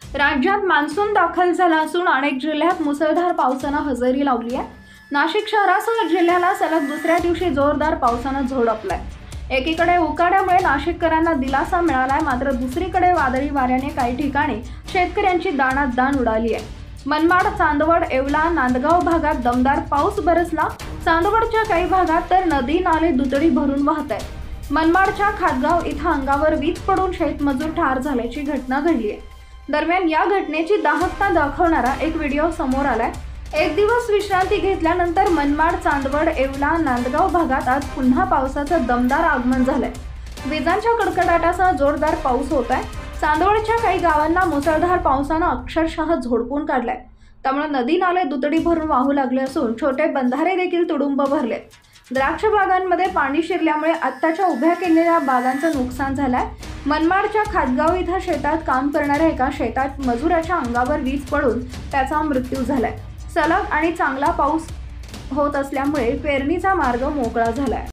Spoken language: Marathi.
राज्यात मान्सून दाखल झाला असून अनेक जिल्ह्यात मुसळधार पावसानं हजेरी लावली आहे। नाशिक शहरासह जिल्ह्याला सलग दुसऱ्या दिवशी जोरदार पावसानं झोडपलाय। एकीकडे उकाड्यामुळे नाशिककरांना दिलासा मिळालाय, मात्र दुसरीकडे वादळी वाऱ्याने काही ठिकाणी शेतकऱ्यांची दाणात दाण उडाली आहे। मनमाड, चांदवड, येवला, नांदगाव भागात दमदार पाऊस बरसला। चांदवडच्या काही भागात तर नदी नाले दुतडी भरून वाहत आहेत। मनमाडच्या खातगाव इथं अंगावर वीज पडून शेतमजूर ठार झाल्याची घटना घडली आहे। दरम्यान या घटनेची दाहकता दाखवणारा एक व्हिडिओ समोर आलाय। एक दिवस विश्रांती घेतल्यानंतर मनमाड, चांदवड, येवला, नांदगाव भागात आज पुन्हा पावसाचं दमदार आगमन झालंय। विजांच्या कडकडाटासह जोरदार पाऊस होत आहे। चांदवडच्या काही गावांना मुसळधार पावसानं अक्षरशः झोडपून काढलंय। त्यामुळे नदी नाले दुतडी भरून वाहू लागले असून छोटे बंधारे देखील तुडुंब भरले। द्राक्ष बागांमध्ये पाणी शिरल्यामुळे आत्ताच्या उभ्या केलेल्या बागांचं नुकसान झालंय। मनमाडच्या खातगाव इथं शेतात काम करणाऱ्या एका शेतात मजुराच्या अंगावर वीज पडून त्याचा मृत्यू झालाय। सलग आणि चांगला पाऊस होत असल्यामुळे पेरणीचा मार्ग मोकळा झालाय।